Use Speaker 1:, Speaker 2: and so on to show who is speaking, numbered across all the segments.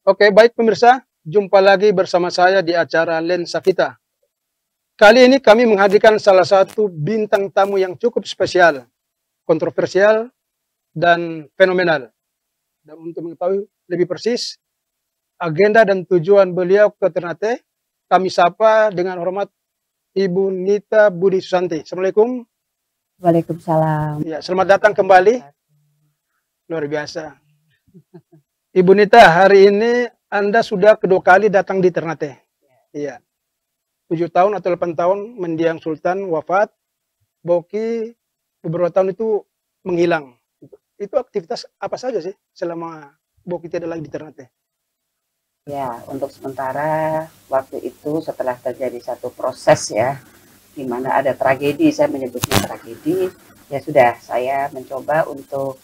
Speaker 1: Oke, baik pemirsa, jumpa lagi bersama saya di acara Lensa Kita. Kali ini kami menghadirkan salah satu bintang tamu yang cukup spesial, kontroversial, dan fenomenal. Dan untuk mengetahui lebih persis agenda dan tujuan beliau ke Ternate, kami sapa dengan hormat Ibu Nita Budi Susanti. Assalamualaikum.
Speaker 2: Waalaikumsalam.
Speaker 1: Ya, selamat datang kembali. Luar biasa. Ibu Nita, hari ini Anda sudah kedua kali datang di Ternate. Iya. 7 tahun atau 8 tahun mendiang Sultan wafat, Boki beberapa tahun itu menghilang. Itu aktivitas apa saja sih selama Boki tidak lagi di Ternate?
Speaker 2: Ya, untuk sementara waktu itu setelah terjadi satu proses ya, di mana ada tragedi, saya menyebutnya tragedi, ya sudah saya mencoba untuk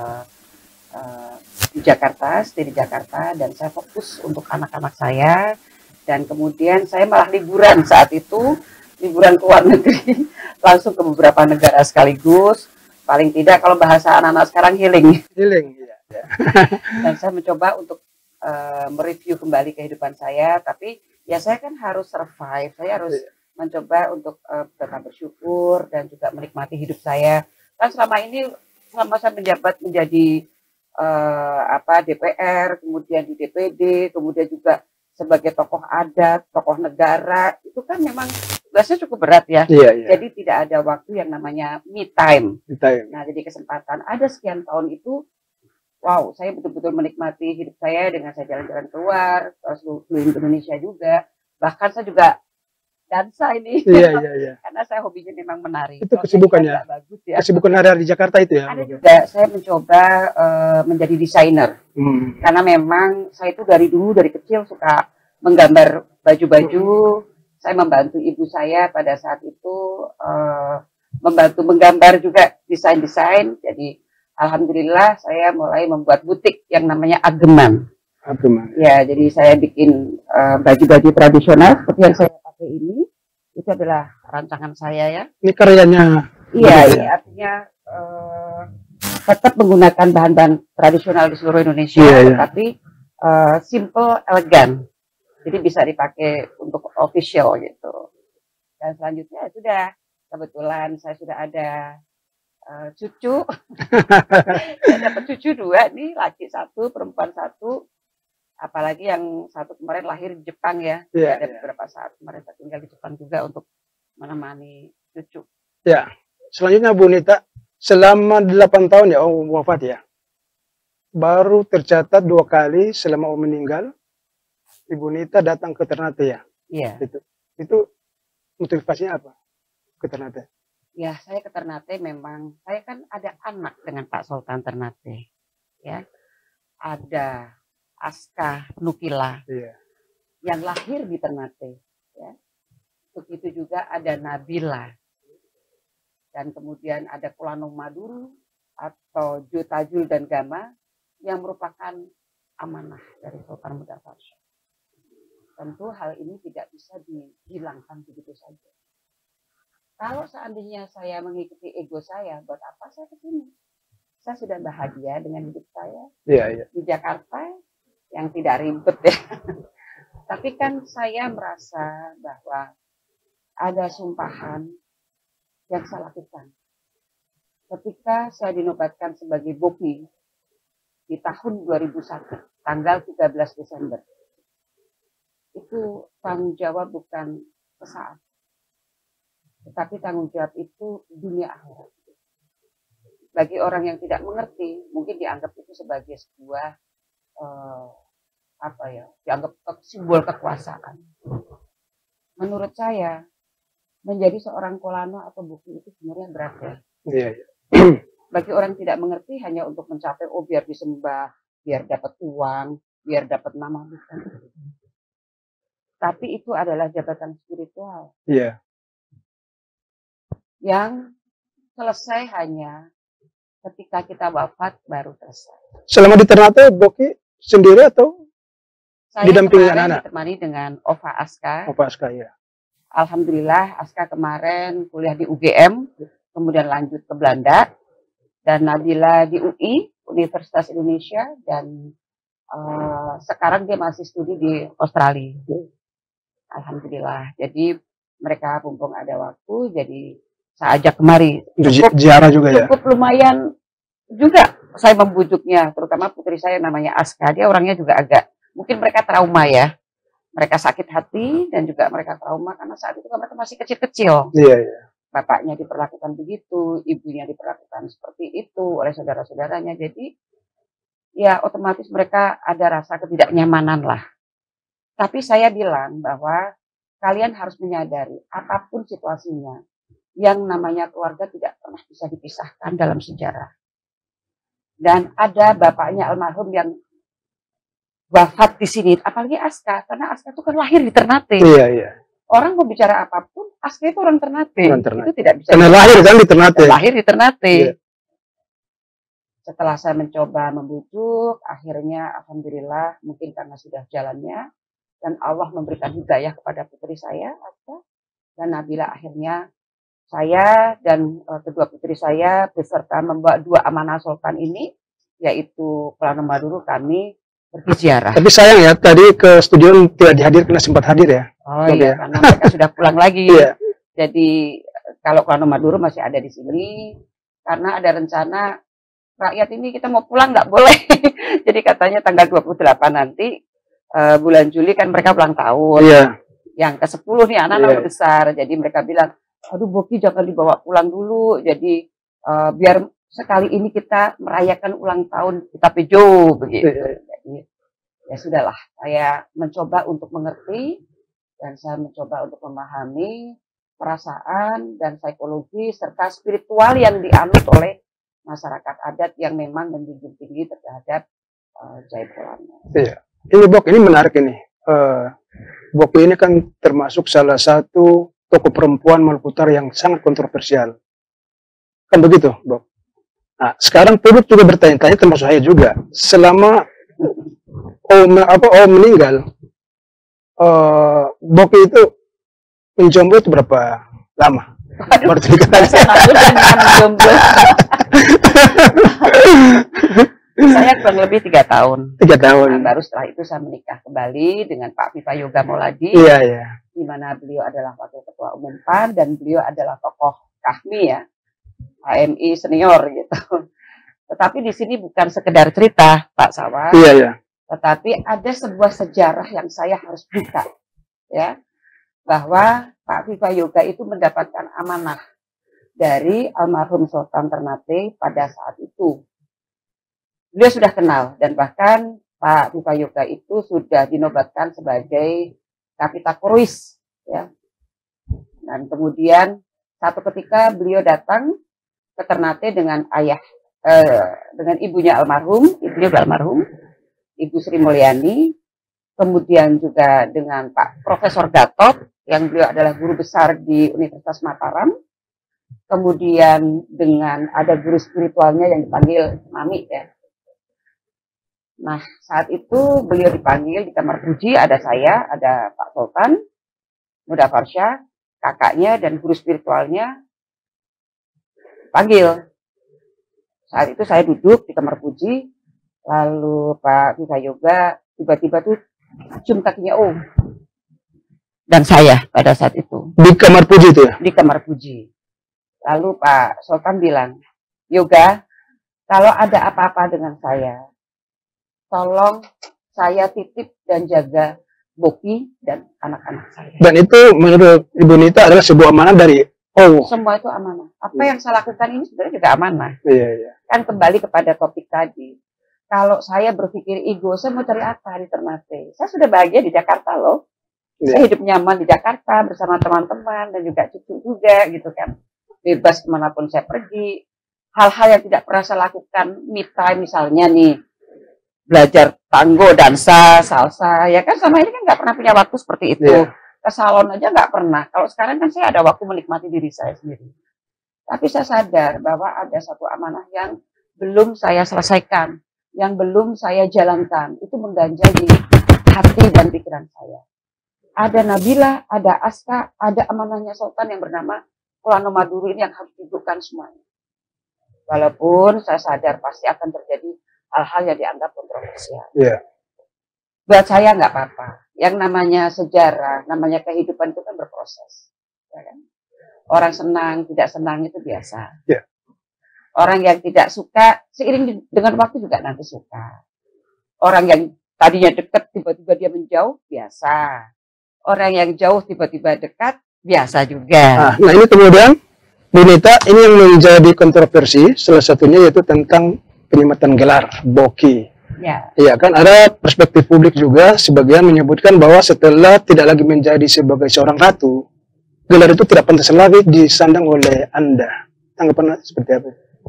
Speaker 2: di Jakarta, stay di Jakarta, dan saya fokus untuk anak-anak saya, dan kemudian saya malah liburan saat itu, liburan ke luar negeri, langsung ke beberapa negara sekaligus, paling tidak kalau bahasa anak-anak sekarang healing.
Speaker 1: Healing, ya.
Speaker 2: Dan saya mencoba untuk mereview kembali kehidupan saya, tapi ya saya kan harus survive, saya harus mencoba untuk tetap bersyukur dan juga menikmati hidup saya. Kan selama ini, selama saya menjabat menjadi DPR, kemudian di DPD, kemudian juga sebagai tokoh adat, tokoh negara, itu kan memang tugasnya cukup berat ya. Jadi tidak ada waktu yang namanya me time. Nah, jadi kesempatan ada sekian tahun itu, wow, saya betul-betul menikmati hidup saya dengan saya jalan-jalan keluar, keliling Indonesia juga. Bahkan saya juga dansa ini. Karena saya hobinya memang menari.
Speaker 1: Itu kesibukannya. Bagus, ya. Kesibukan hari-hari di Jakarta itu ya.
Speaker 2: Ada juga saya mencoba menjadi desainer. Karena memang saya itu dari dulu, dari kecil suka menggambar baju-baju. Saya membantu ibu saya pada saat itu membantu menggambar juga desain-desain. Jadi alhamdulillah saya mulai membuat butik yang namanya Ageman. Ya, jadi saya bikin baju-baju tradisional seperti yang saya pakai ini. Itu adalah rancangan saya ya.
Speaker 1: Ini karyanya.
Speaker 2: Iya, ini artinya tetap menggunakan bahan-bahan tradisional di seluruh Indonesia, tapi simple, elegan. Jadi bisa dipakai untuk official gitu. Dan selanjutnya sudah, kebetulan saya sudah ada cucu. Saya dapat cucu 2 nih, laki 1, perempuan 1. Apalagi yang 1 kemarin lahir di Jepang ya. Ada beberapa saat kemarin saya tinggal di Jepang juga untuk menemani cucu.
Speaker 1: Ya, selanjutnya Bu Nita, selama 8 tahun ya Om wafat ya. Baru tercatat 2 kali selama Om meninggal, Ibu Nita datang ke Ternate ya.
Speaker 2: Iya.
Speaker 1: Itu motivasinya apa ke Ternate?
Speaker 2: Ya, saya ke Ternate memang, saya kan ada anak dengan Pak Sultan Ternate. Ya. Ada Aska Nukila yang lahir di Ternate. Ya. Begitu juga ada Nabila. Dan kemudian ada Kulanung Maduru atau Jotajul dan Gama yang merupakan amanah dari Sultan Mudassar Shah. Tentu hal ini tidak bisa dihilangkan begitu saja. Kalau seandainya saya mengikuti ego saya, buat apa saya ke sini? Saya sudah bahagia dengan hidup saya di Jakarta yang tidak ribet ya. Tapi kan saya merasa bahwa ada sumpahan yang saya lakukan. Ketika saya dinobatkan sebagai Boki di tahun 2001, tanggal 13 Desember, itu tanggung jawab bukan sesaat, tetapi tanggung jawab itu dunia akhirat. Bagi orang yang tidak mengerti, mungkin dianggap itu sebagai sebuah dianggap simbol kekuasaan. Menurut saya, menjadi seorang Kolano atau Boki itu sebenarnya berat ya. Bagi orang yang tidak mengerti hanya untuk mencapai biar disembah, biar dapat uang, biar dapat nama, bukan. Tapi itu adalah jabatan spiritual. Yang selesai hanya ketika kita wafat baru selesai.
Speaker 1: Selama di Ternate, Boki sendiri atau
Speaker 2: saya
Speaker 1: didampingi
Speaker 2: anak-anak? Ditemani dengan Ova Aska.
Speaker 1: Ova Aska, ya.
Speaker 2: Alhamdulillah, Aska kemarin kuliah di UGM, kemudian lanjut ke Belanda, dan Nabila di UI, Universitas Indonesia, dan Sekarang dia masih studi di Australia. Alhamdulillah. Jadi mereka mumpung ada waktu, jadi saya ajak kemari.
Speaker 1: Cukup ziarah juga ya?
Speaker 2: Cukup lumayan juga saya membujuknya, terutama putri saya namanya Aska. Dia orangnya juga agak, mungkin mereka trauma ya. Mereka sakit hati dan juga mereka trauma karena saat itu mereka masih kecil-kecil.
Speaker 1: Iya, iya.
Speaker 2: Bapaknya diperlakukan begitu, ibunya diperlakukan seperti itu oleh saudara-saudaranya. Jadi ya otomatis mereka ada rasa ketidaknyamanan lah. Tapi saya bilang bahwa kalian harus menyadari apapun situasinya, yang namanya keluarga tidak pernah bisa dipisahkan dalam sejarah. Dan ada bapaknya almarhum yang wafat di sini, apalagi Aska, karena Aska itu kan lahir di Ternate.
Speaker 1: Iya, iya.
Speaker 2: Orang mau bicara apapun, Aska itu orang Ternate. Itu tidak bisa.
Speaker 1: Karena lahir kan di Ternate.
Speaker 2: Lahir di Ternate.
Speaker 1: Iya.
Speaker 2: Setelah saya mencoba membujuk, akhirnya alhamdulillah mungkin karena sudah jalannya dan Allah memberikan hidayah kepada putri saya, Aska dan Nabila, akhirnya saya dan kedua putri saya beserta membawa 2 amanah sultan ini, yaitu Plano Maduro, kami berziarah.
Speaker 1: Tapi sayang ya, tadi ke studio tidak dihadir karena sempat hadir ya.
Speaker 2: Oh iya, karena mereka sudah pulang lagi.
Speaker 1: Iya.
Speaker 2: Jadi kalau Plano Maduro masih ada di sini, karena ada rencana rakyat ini kita mau pulang nggak boleh. Jadi katanya tanggal 28 nanti bulan Juli kan mereka ulang tahun.
Speaker 1: Iya.
Speaker 2: Yang ke-10 nih anak-anak besar. Jadi mereka bilang, aduh Boki jangan dibawa pulang dulu. Jadi biar sekali ini kita merayakan ulang tahun kita Pejo begitu. Jadi, ya sudahlah, saya mencoba untuk mengerti dan saya mencoba untuk memahami perasaan dan psikologi serta spiritual yang dianut oleh masyarakat adat yang memang menjunjung tinggi terhadap Jaipongan.
Speaker 1: Iya. Ini Bok, ini menarik ini. Bok ini kan termasuk salah satu tokoh perempuan Maluku Utara yang sangat kontroversial. Kan begitu, Bok? Nah, sekarang publik juga bertanya-tanya, termasuk saya juga. Selama Om meninggal, Bok itu menjomblo itu berapa lama?
Speaker 2: Baru 3 kali. Saya kurang lebih 3 tahun.
Speaker 1: 3 tahun.
Speaker 2: Nah, baru setelah itu saya menikah kembali dengan Pak Viva Yoga Mauladi.
Speaker 1: Iya, iya.
Speaker 2: Di mana beliau adalah Wakil Ketua Umum PAN dan beliau adalah tokoh KAHMI ya, HMI senior gitu. Tetapi di sini bukan sekedar cerita, Pak Sawar.
Speaker 1: Iya, iya.
Speaker 2: Tetapi ada sebuah sejarah yang saya harus buka, ya, bahwa Pak Viva Yoga itu mendapatkan amanah dari almarhum Sultan Ternate pada saat itu. Beliau sudah kenal dan bahkan Pak Viva Yoga itu sudah dinobatkan sebagai Kapita Korwis, ya. Dan kemudian satu ketika beliau datang ke Ternate dengan dengan ibunya almarhum, Ibu Sri Mulyani, kemudian juga dengan Pak Profesor Gatot yang beliau adalah guru besar di Universitas Mataram, kemudian dengan ada guru spiritualnya yang dipanggil Mami ya. Nah, saat itu beliau dipanggil di kamar puji, ada saya, ada Pak Sultan, Muda Farsha, kakaknya dan guru spiritualnya panggil. Saat itu saya duduk di kamar puji, lalu Pak Viva Yoga tiba-tiba tuh cium kakinya Om. Dan saya pada saat itu.
Speaker 1: Di kamar puji itu ya?
Speaker 2: Di kamar puji. Lalu Pak Sultan bilang, Yoga, kalau ada apa-apa dengan saya, tolong saya titip dan jaga Boki dan anak-anak saya.
Speaker 1: Dan itu menurut Ibu Nita adalah sebuah amanah dari
Speaker 2: Semua itu amanah. Apa yang saya lakukan ini sebenarnya juga amanah.
Speaker 1: Iya, iya.
Speaker 2: Kan kembali kepada topik tadi. Kalau saya berpikir ego, saya mau cari apa di Ternate? Saya sudah bahagia di Jakarta loh.
Speaker 1: Iya.
Speaker 2: Saya hidup nyaman di Jakarta bersama teman-teman dan juga cucu juga gitu kan. Bebas kemanapun saya pergi. Hal-hal yang tidak pernah saya lakukan, me time misalnya nih. Belajar tango, dansa, salsa. Ya kan sama ini kan nggak pernah punya waktu seperti itu.
Speaker 1: Yeah.
Speaker 2: Ke salon aja nggak pernah. Kalau sekarang kan saya ada waktu menikmati diri saya sendiri. Tapi saya sadar bahwa ada satu amanah yang belum saya selesaikan. Yang belum saya jalankan. Itu mengganjal di hati dan pikiran saya. Ada Nabila, ada Aska, ada amanahnya Sultan yang bernama Plano Maduro ini yang harus didudukkan semuanya. Walaupun saya sadar pasti akan terjadi hal-hal yang dianggap kontroversial.
Speaker 1: Yeah.
Speaker 2: buat saya nggak apa-apa. Yang namanya sejarah, namanya kehidupan itu kan berproses. Ya kan? Orang senang, tidak senang itu biasa.
Speaker 1: Yeah.
Speaker 2: Orang yang tidak suka, seiring dengan waktu juga nanti suka. Orang yang tadinya dekat, tiba-tiba dia menjauh, biasa. Orang yang jauh, tiba-tiba dekat, biasa juga.
Speaker 1: Nah ini kemudian, Bu Nita, ini yang menjadi kontroversi, salah satunya yaitu tentang penyematan gelar, Boki.
Speaker 2: Ya.
Speaker 1: Iya kan, ada perspektif publik juga, sebagian menyebutkan bahwa setelah tidak lagi menjadi sebagai seorang ratu, gelar itu tidak pantas lagi disandang oleh Anda. Tanggapan seperti apa?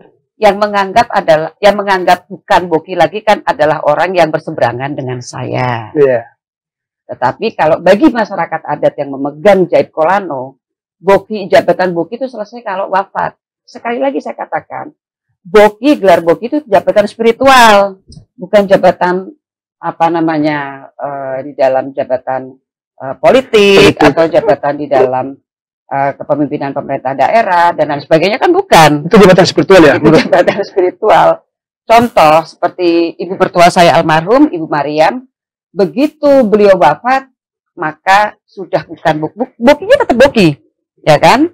Speaker 2: Yang menganggap bukan Boki lagi kan adalah orang yang berseberangan dengan saya.
Speaker 1: Iya.
Speaker 2: Tetapi kalau bagi masyarakat adat yang memegang Jaip Kolano, jabatan Boki itu selesai kalau wafat. Sekali lagi saya katakan, gelar Boki itu jabatan spiritual, bukan jabatan di dalam jabatan politik atau jabatan di dalam kepemimpinan pemerintah daerah dan lain sebagainya, kan bukan.
Speaker 1: Itu jabatan spiritual ya?
Speaker 2: Itu jabatan spiritual. Contoh seperti ibu mertua saya almarhum, Ibu Mariam, begitu beliau wafat, maka sudah bukan Bokinya tetap Boki, ya kan?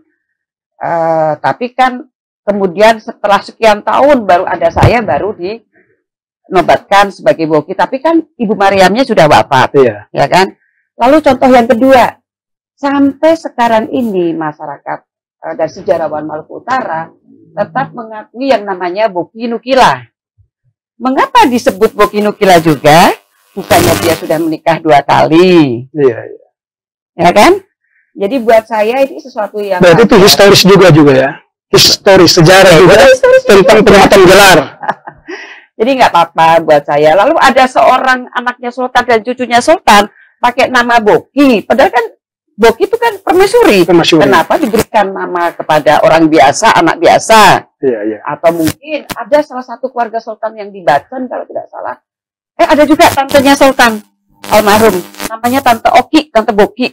Speaker 2: Tapi kan kemudian setelah sekian tahun baru ada saya baru dinobatkan sebagai Boki. Tapi kan Ibu Mariamnya sudah wafat, ya kan? Lalu contoh yang kedua, sampai sekarang ini masyarakat dan sejarawan Maluku Utara tetap mengakui yang namanya Boki Nukila. Mengapa disebut Boki Nukila juga? Bukannya dia sudah menikah 2 kali.
Speaker 1: Iya.
Speaker 2: Ya kan? Jadi buat saya ini sesuatu yang...
Speaker 1: Berarti itu historis juga ya? Historis, sejarah juga tentang penyematan gelar.
Speaker 2: Jadi nggak apa-apa buat saya. Lalu ada seorang anaknya Sultan dan cucunya Sultan pakai nama Boki. Padahal kan Boki itu kan permaisuri. Kenapa diberikan nama kepada orang biasa, anak biasa?
Speaker 1: Iya.
Speaker 2: Atau mungkin ada salah satu keluarga Sultan yang di Bacan kalau tidak salah. Ada juga tantenya Sultan almarhum, namanya Tante Oki, Tante Boki.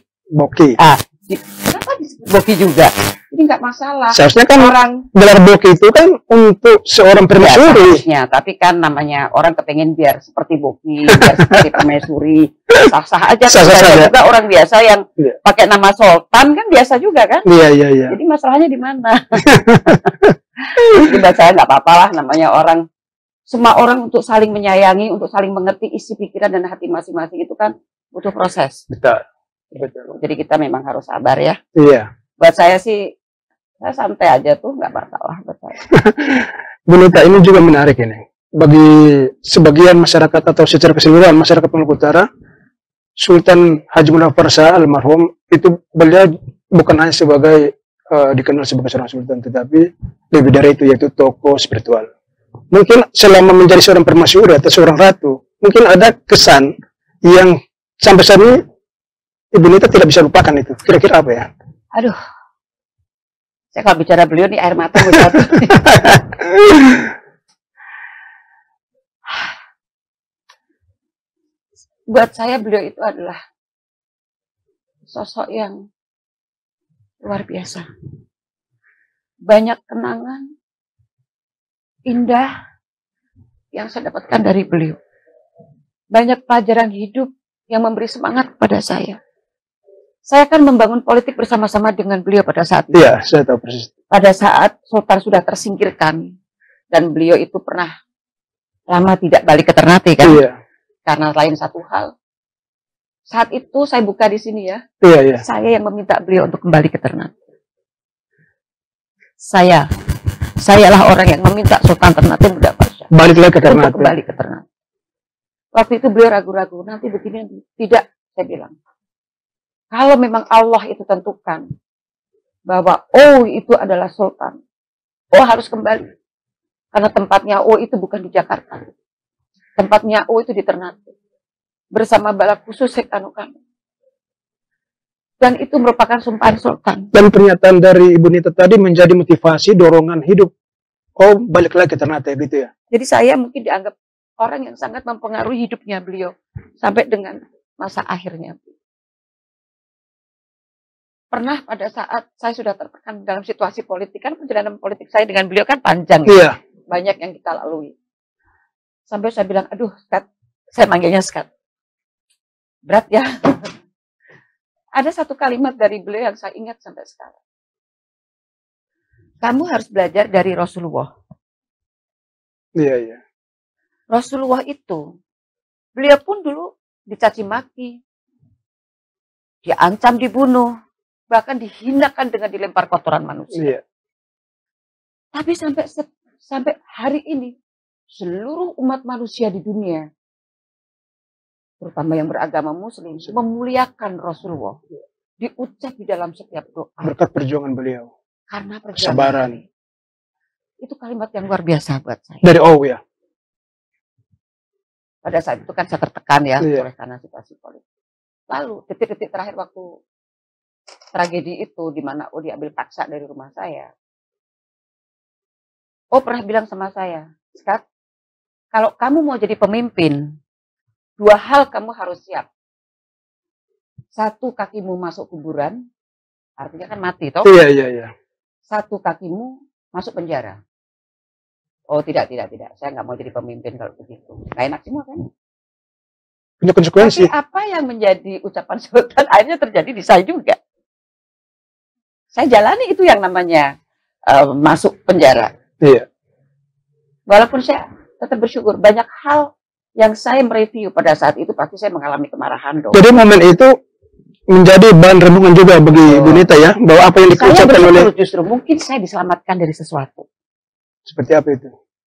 Speaker 2: Kenapa disebut Boki juga? Jadi nggak masalah.
Speaker 1: Seharusnya kan gelar Boki itu kan untuk seorang permaisuri.
Speaker 2: Ya, tapi kan namanya orang kepengen biar seperti Boki, biar seperti permaisuri, sah-sah aja. Sah-sah juga orang biasa yang pakai nama Sultan kan biasa juga kan?
Speaker 1: Iya.
Speaker 2: Jadi masalahnya di mana? Jadi buat saya nggak apa-apa lah, namanya orang. Semua orang untuk saling menyayangi, untuk saling mengerti isi pikiran dan hati masing-masing itu kan butuh proses.
Speaker 1: Betul.
Speaker 2: Jadi kita memang harus sabar ya.
Speaker 1: Iya.
Speaker 2: Buat saya sih, saya santai aja tuh, nggak masalah buat saya.
Speaker 1: Bu Nita, ini juga menarik ini. Bagi sebagian masyarakat atau secara keseluruhan masyarakat Maluku Utara, Sultan Haji Muhammad Farsa almarhum itu beliau bukan hanya sebagai dikenal sebagai seorang sultan, tetapi lebih dari itu, yaitu tokoh spiritual. Mungkin selama menjadi seorang permaisuri atau seorang ratu, mungkin ada kesan yang sampai saat ini Ibu Nita tidak bisa lupakan itu. Kira-kira apa ya?
Speaker 2: Aduh, saya kalau bicara beliau nih air mata mau jatuh. Buat saya beliau itu adalah sosok yang luar biasa. Banyak kenangan indah yang saya dapatkan dari beliau. Banyak pelajaran hidup yang memberi semangat kepada saya. Saya akan membangun politik bersama-sama dengan beliau pada saat itu.
Speaker 1: Iya, saya tahu persis.
Speaker 2: Pada saat Sultan sudah tersingkirkan dan beliau itu pernah lama tidak balik ke Ternate kan?
Speaker 1: Iya.
Speaker 2: Karena lain satu hal. Saat itu saya buka di sini ya.
Speaker 1: Iya.
Speaker 2: Saya yang meminta beliau untuk kembali ke Ternate. Sayalah orang yang meminta Sultan Ternate Muda Pasha
Speaker 1: balik lagi ke Ternate.
Speaker 2: Untuk kembali ke Ternate. Waktu itu beliau ragu-ragu, nanti begini, tidak, saya bilang. Kalau memang Allah itu tentukan bahwa itu adalah Sultan, harus kembali. Karena tempatnya itu bukan di Jakarta. Tempatnya itu di Ternate. Bersama bala khusus Sekanu kami. Dan itu merupakan sumpahan Sultan.
Speaker 1: Dan pernyataan dari Ibu Nita tadi menjadi motivasi, dorongan hidup. Balik lagi ke Ternate gitu ya.
Speaker 2: Jadi saya mungkin dianggap orang yang sangat mempengaruhi hidupnya beliau. Sampai dengan masa akhirnya. Pernah pada saat saya sudah tertekan dalam situasi politik, kan perjalanan politik saya dengan beliau kan panjang.
Speaker 1: Iya.
Speaker 2: Banyak yang kita lalui. Sampai saya bilang, aduh Skat, saya manggilnya Skat. Berat ya. Ada satu kalimat dari beliau yang saya ingat sampai sekarang. Kamu harus belajar dari Rasulullah.
Speaker 1: Iya, iya.
Speaker 2: Rasulullah itu, beliau pun dulu dicaci maki, diancam dibunuh, bahkan dihinakan dengan dilempar kotoran manusia.
Speaker 1: Iya.
Speaker 2: Tapi sampai hari ini, seluruh umat manusia di dunia, terutama yang beragama Muslim, memuliakan Rasulullah. Diucap di dalam setiap doa.
Speaker 1: Berkat perjuangan beliau.
Speaker 2: Karena
Speaker 1: kesabaran.
Speaker 2: Itu kalimat yang luar biasa buat saya.
Speaker 1: Dari ya.
Speaker 2: Pada saat itu kan saya tertekan ya,
Speaker 1: iya.
Speaker 2: oleh karena situasi politik. Lalu detik-detik terakhir waktu tragedi itu, di mana diambil paksa dari rumah saya. Pernah bilang sama saya, Skat, kalau kamu mau jadi pemimpin, 2 hal kamu harus siap. 1, kakimu masuk kuburan, artinya kan mati, toh?
Speaker 1: Iya, iya, iya.
Speaker 2: 1, kakimu masuk penjara. Oh tidak. Saya nggak mau jadi pemimpin kalau begitu. Nggak enak semua kan?
Speaker 1: Punya konsekuensi.
Speaker 2: Tapi apa yang menjadi ucapan sultan akhirnya terjadi di saya juga. Saya jalani itu yang namanya masuk penjara.
Speaker 1: Iya.
Speaker 2: Walaupun saya tetap bersyukur, banyak hal yang saya mereview pada saat itu pasti saya mengalami kemarahan dong.
Speaker 1: Jadi momen itu menjadi bahan renungan juga bagi Bu Nita ya, bahwa apa yang diucapkan oleh
Speaker 2: justru mungkin saya diselamatkan dari sesuatu.
Speaker 1: Seperti apa itu?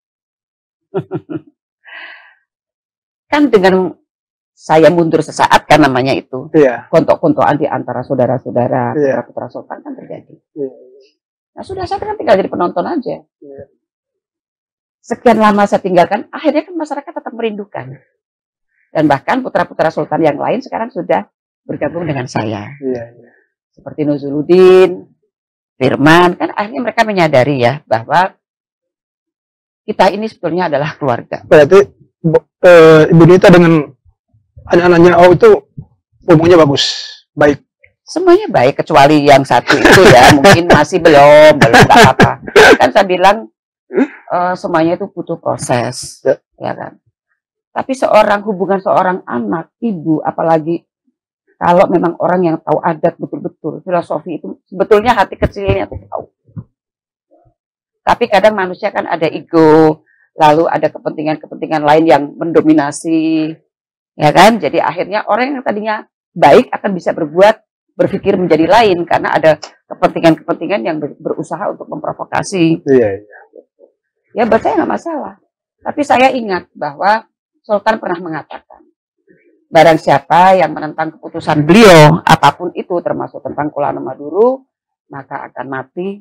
Speaker 2: Kan dengan saya mundur sesaat kan namanya itu.
Speaker 1: Iya.
Speaker 2: Kontok-kontokan di antara saudara-saudara,
Speaker 1: iya.
Speaker 2: putra sultan kan terjadi.
Speaker 1: Iya.
Speaker 2: Nah sudah, saya kan tinggal jadi penonton aja.
Speaker 1: Iya.
Speaker 2: Sekian lama saya tinggalkan, akhirnya kan masyarakat tetap merindukan. Dan bahkan putra-putra sultan yang lain sekarang sudah bergabung dengan saya.
Speaker 1: Iya, iya.
Speaker 2: Seperti Nuzuluddin, Firman, kan akhirnya mereka menyadari ya bahwa kita ini sebetulnya adalah keluarga.
Speaker 1: Berarti Ibu Nita dengan anak-anaknya itu hubungannya bagus, baik.
Speaker 2: Semuanya baik kecuali yang satu itu ya mungkin masih belum apa-apa. Kan saya bilang semuanya itu butuh proses, ya kan. Tapi hubungan seorang anak, ibu, apalagi kalau memang orang yang tahu adat betul-betul, filosofi itu sebetulnya hati kecilnya tuh tahu. Tapi kadang manusia kan ada ego, lalu ada kepentingan-kepentingan lain yang mendominasi, ya kan? Jadi akhirnya orang yang tadinya baik akan bisa berpikir menjadi lain karena ada kepentingan-kepentingan yang berusaha untuk memprovokasi.
Speaker 1: Iya, iya.
Speaker 2: Ya buat saya nggak masalah. Tapi saya ingat bahwa Sultan pernah mengatakan, barang siapa yang menentang keputusan beliau, apapun itu termasuk tentang Kuala Maduru, maka akan mati.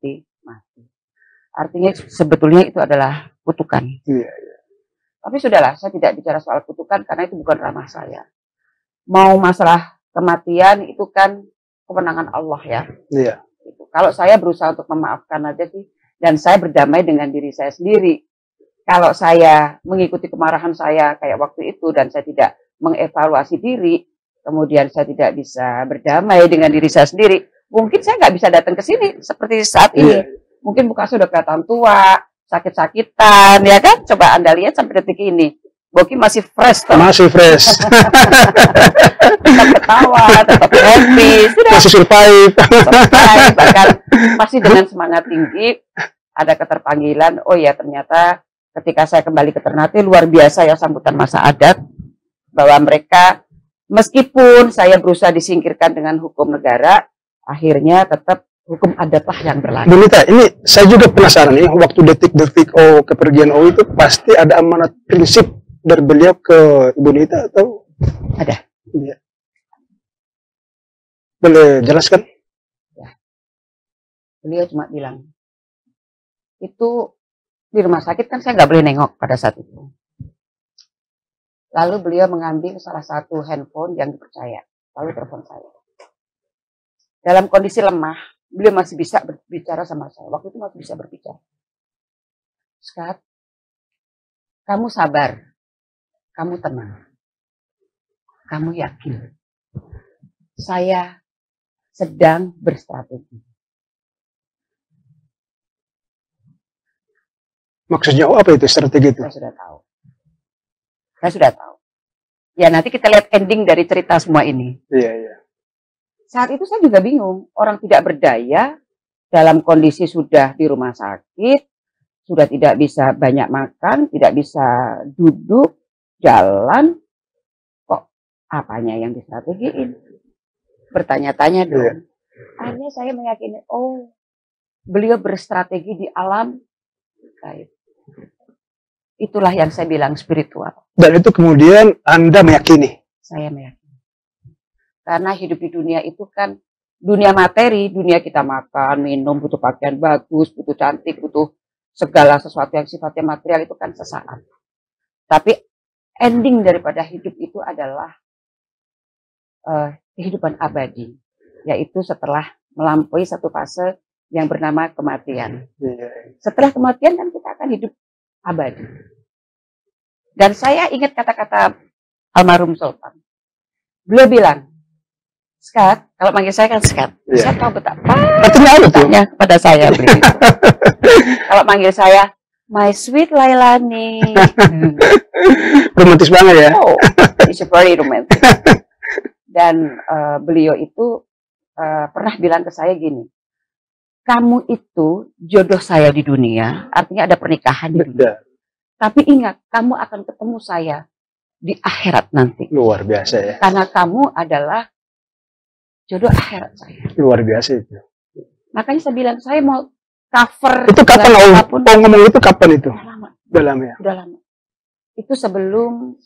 Speaker 2: Artinya sebetulnya itu adalah kutukan.
Speaker 1: Iya, iya.
Speaker 2: Tapi sudahlah, saya tidak bicara soal kutukan karena itu bukan ranah saya. Mau masalah kematian itu kan kewenangan Allah ya.
Speaker 1: Iya.
Speaker 2: Kalau saya berusaha untuk memaafkan aja sih, dan saya berdamai dengan diri saya sendiri. Kalau saya mengikuti kemarahan saya kayak waktu itu dan saya tidak mengevaluasi diri, kemudian saya tidak bisa berdamai dengan diri saya sendiri, mungkin saya nggak bisa datang ke sini seperti saat ini.
Speaker 1: Iya.
Speaker 2: Mungkin muka saya udah kelihatan tua, sakit-sakitan, ya kan? Coba Anda lihat sampai detik ini. Boki masih fresh toh.
Speaker 1: Masih fresh.
Speaker 2: Tetap ketawa, tetap happy, sudah.
Speaker 1: Masih survive.
Speaker 2: Bahkan masih dengan semangat tinggi. Ada keterpanggilan, oh ya ternyata ketika saya kembali ke Ternate luar biasa ya sambutan masa adat. Bahwa mereka, meskipun saya berusaha disingkirkan dengan hukum negara, akhirnya tetap hukum adatlah yang berlaku.
Speaker 1: Bu Nita, ini saya juga penasaran nih, waktu detik-detik kepergian itu pasti ada amanat prinsip dari beliau ke Ibu Nita atau?
Speaker 2: Ada.
Speaker 1: Iya. Boleh jelaskan?
Speaker 2: Ya. Beliau cuma bilang, itu di rumah sakit kan saya nggak boleh nengok pada saat itu. Lalu beliau mengambil salah satu handphone yang dipercaya, lalu telepon saya. Dalam kondisi lemah, beliau masih bisa berbicara sama saya. Waktu itu masih bisa berbicara. Skat, kamu sabar, kamu tenang, kamu yakin. Saya sedang berstrategi. Maksudnya apa itu strategi itu? Saya sudah tahu. Ya nanti kita lihat ending dari cerita semua ini.
Speaker 1: Iya, iya.
Speaker 2: Saat itu saya juga bingung, orang tidak berdaya, dalam kondisi sudah di rumah sakit, sudah tidak bisa banyak makan, tidak bisa duduk, jalan, kok apanya yang distrategiin? Bertanya-tanya dong.
Speaker 1: Iya.
Speaker 2: Akhirnya saya meyakini, oh beliau berstrategi di alam gaib. Itulah yang saya bilang spiritual.
Speaker 1: Dan itu kemudian Anda meyakini?
Speaker 2: Saya meyakini. Karena hidup di dunia itu kan dunia materi, dunia kita makan, minum, butuh pakaian bagus, butuh cantik, butuh segala sesuatu yang sifatnya material itu kan sesaat. Tapi ending daripada hidup itu adalah kehidupan abadi, yaitu setelah melampaui satu fase yang bernama kematian. Setelah kematian kan kita akan hidup abadi. Dan saya ingat kata-kata almarhum Sultan. Beliau bilang, Skat, kalau manggil saya kan Skat. Saya tahu betapa betapnya pada saya beliau. Kalau manggil saya, my sweet Lailani.
Speaker 1: Romantis banget ya?
Speaker 2: Oh, it's very romantic. Dan beliau itu pernah bilang ke saya gini, kamu itu jodoh saya di dunia, artinya ada pernikahan di dunia. Tapi ingat, kamu akan ketemu saya di akhirat nanti.
Speaker 1: Luar biasa ya.
Speaker 2: Karena kamu adalah jodoh akhirat saya.
Speaker 1: Luar biasa itu.
Speaker 2: Makanya saya bilang, saya mau cover.
Speaker 1: Itu kapan ngomong itu kapan itu?
Speaker 2: Udah lama.
Speaker 1: Udah lama ya?
Speaker 2: Udah lama. Itu sebelum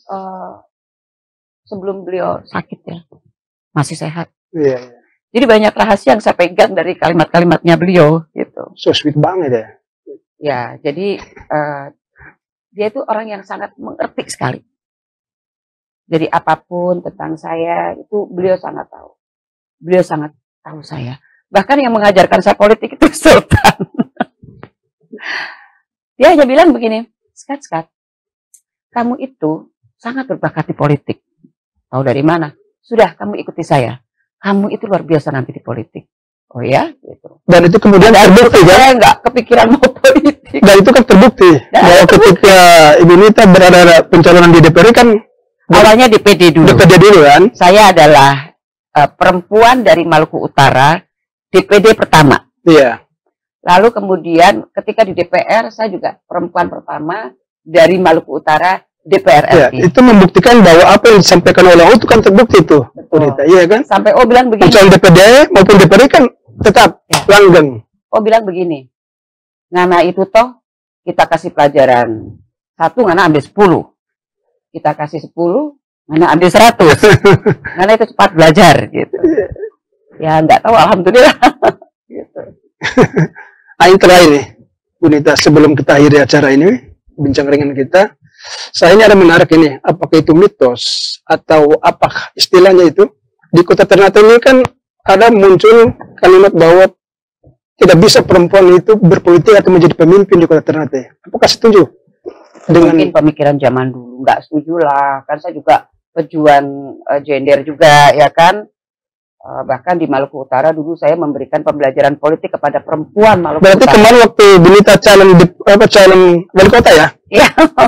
Speaker 2: beliau sakit ya. Masih sehat.
Speaker 1: Iya, iya.
Speaker 2: Jadi banyak rahasia yang saya pegang dari kalimat-kalimatnya beliau gitu.
Speaker 1: So sweet banget ya.
Speaker 2: Ya, jadi dia itu orang yang sangat mengerti sekali. Jadi apapun tentang saya itu beliau sangat tahu. Beliau sangat tahu saya. Bahkan yang mengajarkan saya politik itu Sultan. Dia hanya bilang begini, Skat, kamu itu sangat berbakat di politik. Tahu dari mana? Sudah, kamu ikuti saya. Kamu itu luar biasa nanti di politik. Oh ya? Gitu.
Speaker 1: Dan itu kemudian terbukti kan?
Speaker 2: Saya nggak kepikiran mau politik.
Speaker 1: Dan itu kan terbukti. Bahwa ketika Ibu Nita berada pencalonan di DPR kan
Speaker 2: awalnya DPD dulu.
Speaker 1: DPD dulu kan?
Speaker 2: Saya adalah perempuan dari Maluku Utara, DPD pertama.
Speaker 1: Iya.
Speaker 2: Lalu kemudian ketika di DPR, saya juga perempuan pertama dari Maluku Utara, DPR RI.
Speaker 1: Ya, itu membuktikan bahwa apa yang disampaikan oleh itu kan terbukti itu. Iya kan?
Speaker 2: Sampai bilang begini.
Speaker 1: Pencalon DPD maupun DPR kan tetap langgeng.
Speaker 2: Bilang begini. Ngana itu toh kita kasih pelajaran 1, Ngana ambil 10. Kita kasih 10, Ngana ambil 100. Ngana itu cepat belajar gitu. Ya nggak tahu, alhamdulillah. Gitu.
Speaker 1: Yang terakhir nih, Bu Nita, sebelum kita akhiri acara ini, bincang ringan kita, saya ini ada menarik ini, apakah itu mitos atau apa istilahnya itu? Di Kota Ternate ini kan ada muncul kalimat bahwa tidak bisa perempuan itu berpolitik atau menjadi pemimpin di Kota Ternate. Apakah setuju?
Speaker 2: Mungkin pemikiran zaman dulu nggak setuju lah, kan saya juga pejuang gender juga ya kan. Bahkan di Maluku Utara dulu saya memberikan pembelajaran politik kepada perempuan Maluku Utara. Berarti
Speaker 1: kemarin waktu Bunita calon wali kota ya?
Speaker 2: Iya.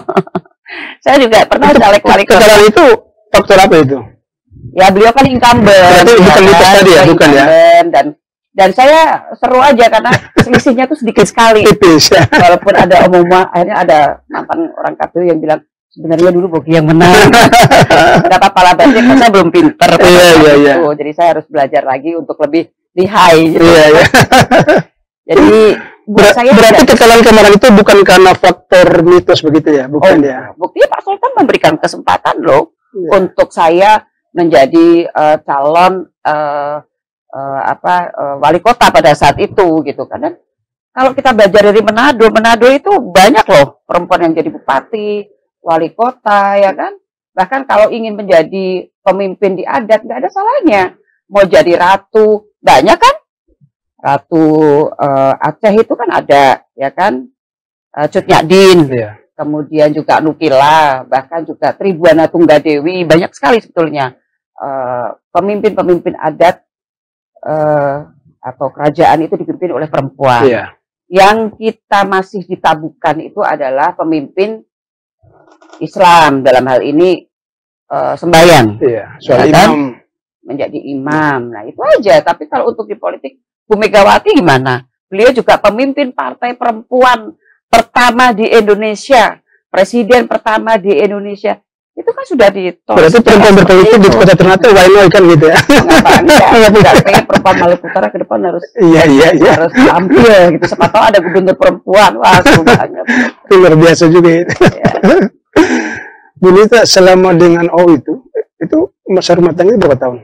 Speaker 2: Saya juga pernah caleg wali kota.
Speaker 1: Calon itu faktor apa itu?
Speaker 2: Ya beliau kan incumbent.
Speaker 1: Berarti bukan mitos tadi ya, bukan ya?
Speaker 2: Dan saya seru aja karena selisihnya tuh sedikit sekali.
Speaker 1: Tipis ya.
Speaker 2: Walaupun ada omongan, akhirnya ada mantan orang KPU yang bilang, sebenarnya dulu Bogi yang menang. Gak apa-apa lah, berarti saya belum pinter.
Speaker 1: Iya.
Speaker 2: Jadi saya harus belajar lagi untuk lebih lihai. Gitu.
Speaker 1: Iya.
Speaker 2: Jadi
Speaker 1: berarti kekalahan kemarin itu bukan karena faktor mitos begitu ya? Bukan ya?
Speaker 2: Buktinya Pak Sultan memberikan kesempatan loh untuk saya menjadi calon wali kota pada saat itu gitu kan. Kalau kita belajar dari Manado itu banyak loh perempuan yang jadi bupati, wali kota ya kan. Bahkan kalau ingin menjadi pemimpin di adat nggak ada salahnya. Mau jadi ratu banyak kan. Ratu Aceh itu kan ada ya kan. Cut Nyadin.
Speaker 1: Iya.
Speaker 2: Kemudian juga Nukila, bahkan juga Tribuana Tunggadewi, banyak sekali sebetulnya pemimpin-pemimpin adat atau kerajaan itu dipimpin oleh perempuan.
Speaker 1: Iya.
Speaker 2: Yang kita masih ditabukan itu adalah pemimpin Islam, dalam hal ini sembahyang.
Speaker 1: Iya, soal
Speaker 2: kan?
Speaker 1: imam.
Speaker 2: Menjadi imam. Nah, itu aja. Tapi kalau untuk di politik, Bu Megawati gimana? Beliau juga pemimpin partai perempuan pertama di Indonesia, presiden pertama di Indonesia. Itu kan sudah ditolak.
Speaker 1: Berarti perempuan berpolitik di Kota Ternate why kan gitu ya?
Speaker 2: Enggak, perempuan Maluku Utara ke depan harus harus tampil gitu. Siapa tahu ada gubernur perempuan. Wah, seru banget.
Speaker 1: Itu luar biasa juga itu. Ya. Bu Nita, selama dengan O itu masa rumah tangga berapa tahun?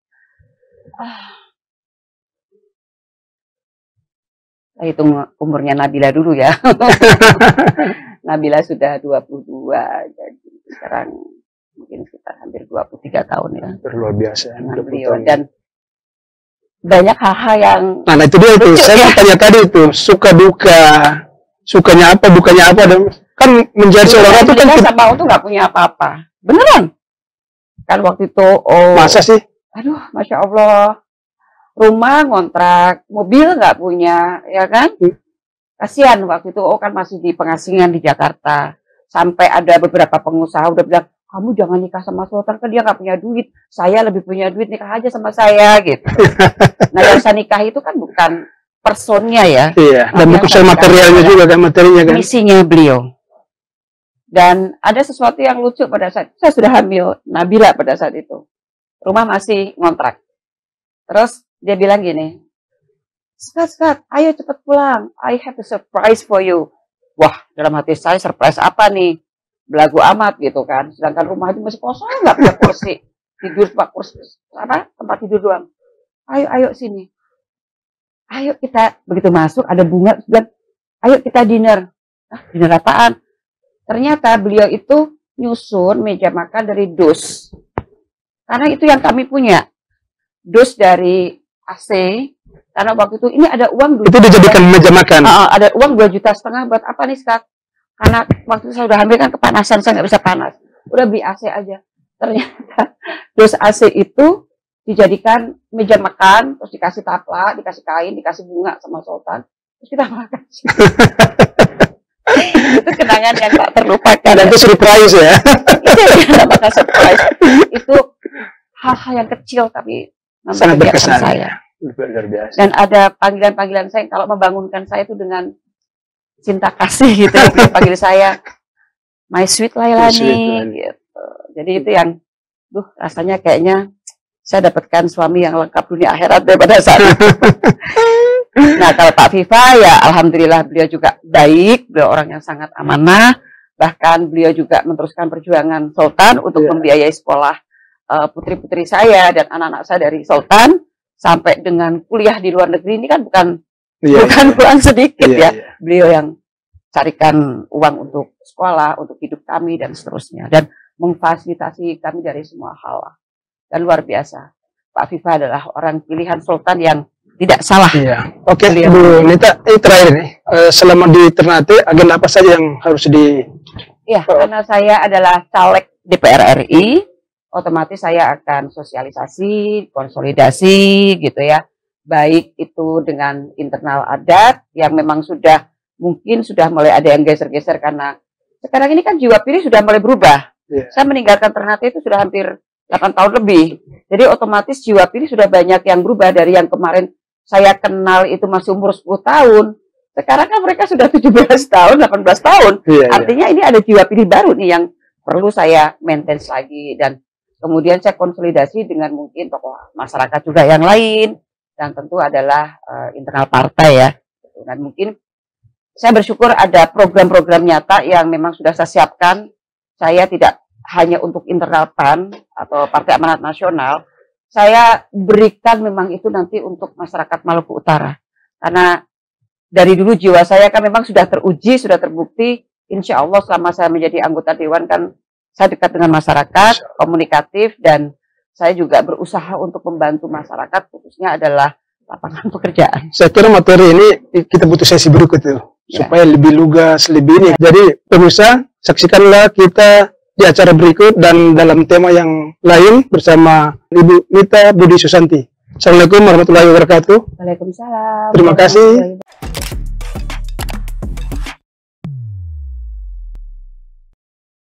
Speaker 2: Hitung umurnya Nabila dulu ya. Nabila sudah 22, jadi sekarang mungkin sekitar hampir 23 tahun ya.
Speaker 1: Luar biasa.
Speaker 2: Beliau dan banyak hal-hal yang.
Speaker 1: Nah itu dia itu. Saya tanya tadi itu suka duka, sukanya apa, dukanya apa, dan kan menjadi seorang itu kan
Speaker 2: sama itu nggak punya apa-apa. Beneran? Kan waktu itu
Speaker 1: masa sih?
Speaker 2: Aduh, Masya Allah. Rumah ngontrak, mobil nggak punya, ya kan? Kasihan waktu itu kan masih di pengasingan di Jakarta. Sampai ada beberapa pengusaha udah bilang, kamu jangan nikah sama Sultan, kan dia nggak punya duit. Saya lebih punya duit, nikah aja sama saya, gitu. Nah, yang saya nikah itu kan bukan personnya ya.
Speaker 1: Iya, dan bukan materialnya juga kan, materinya kan.
Speaker 2: Misinya beliau. Dan ada sesuatu yang lucu pada saat itu, saya sudah hamil Nabila pada saat itu. Rumah masih ngontrak. Terus dia bilang gini, Skat, ayo cepet pulang. I have a surprise for you. Wah, dalam hati saya surprise apa nih? Belagu amat gitu kan. Sedangkan rumah itu masih kosong, nggak punya kursi. Tidur cuma kursi, tempat tidur doang. Ayo sini. Ayo kita, begitu masuk ada bunga, bilang, ayo kita dinner. Dinner apaan? Ternyata beliau itu nyusun meja makan dari dus. Karena itu yang kami punya. Dus dari AC, karena waktu itu ini ada uang 2
Speaker 1: itu dijadikan meja makan.
Speaker 2: Ada uang 2,5 juta buat apa nih Skak? Karena waktu itu saya udah hamil kan kepanasan, saya nggak bisa panas. Udah beli AC aja. Ternyata dus AC itu dijadikan meja makan, terus dikasih taplak, dikasih kain, dikasih bunga sama Sultan, terus kita makan. Itu kenangan yang tak terlupakan.
Speaker 1: Dan itu surprise ya.
Speaker 2: Itu bakal surprise. Itu hal-hal yang kecil tapi
Speaker 1: sangat berkesan
Speaker 2: saya.
Speaker 1: Luar biasa.
Speaker 2: Dan ada panggilan-panggilan saya kalau membangunkan saya itu dengan cinta kasih gitu. Panggil saya my sweet Lailani gitu. Jadi itu yang rasanya kayaknya saya dapatkan suami yang lengkap dunia akhirat daripada saat itu. Nah, kalau Pak Viva ya alhamdulillah beliau juga baik, beliau orang yang sangat amanah. Bahkan beliau juga meneruskan perjuangan Sultan untuk membiayai sekolah putri-putri saya dan anak-anak saya dari Sultan sampai dengan kuliah di luar negeri. Ini kan bukan uang sedikit ya. Beliau yang carikan uang untuk sekolah, untuk hidup kami dan seterusnya, dan memfasilitasi kami dari semua hal. Dan luar biasa, Pak Viva adalah orang pilihan Sultan yang tidak salah.
Speaker 1: Oke, Bu Nita, ini terakhir nih, selama di Ternate agenda apa saja yang harus di?
Speaker 2: Karena saya adalah caleg DPR RI, otomatis saya akan sosialisasi, konsolidasi gitu ya. Baik itu dengan internal adat yang memang mungkin sudah mulai ada yang geser-geser karena sekarang ini kan jiwa pilih sudah mulai berubah. Saya meninggalkan Ternate itu sudah hampir 8 tahun lebih. Jadi otomatis jiwa pilih sudah banyak yang berubah dari yang kemarin saya kenal itu masih umur 10 tahun. Sekarang kan mereka sudah 17 tahun, 18 tahun. Artinya ini ada jiwa pilih baru nih yang perlu saya maintain lagi. Dan kemudian saya konsolidasi dengan mungkin tokoh masyarakat juga yang lain. Dan tentu adalah internal partai ya. Dan mungkin saya bersyukur ada program-program nyata yang memang sudah saya siapkan. Saya tidak hanya untuk internal PAN atau Partai Amanat Nasional, saya berikan memang itu nanti untuk masyarakat Maluku Utara. Karena dari dulu jiwa saya kan memang sudah teruji, sudah terbukti, insya Allah selama saya menjadi anggota Dewan kan saya dekat dengan masyarakat, komunikatif, dan saya juga berusaha untuk membantu masyarakat, khususnya adalah lapangan pekerjaan.
Speaker 1: Saya kira materi ini kita butuh sesi berikut itu, supaya lebih lugas, lebih ini. Jadi pemirsa, saksikanlah kita di acara berikut dan dalam tema yang lain bersama Ibu Nita Budi Susanti. Assalamualaikum warahmatullahi wabarakatuh.
Speaker 2: Waalaikumsalam.
Speaker 1: Terima kasih.